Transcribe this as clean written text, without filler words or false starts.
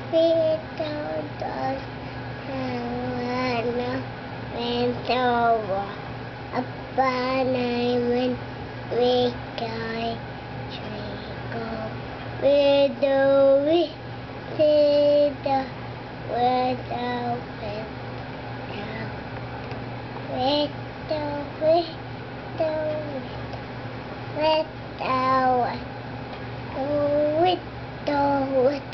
Little dog Havana went over a banana we got trickle with the wind the with the wind with the wind with the wind with the wind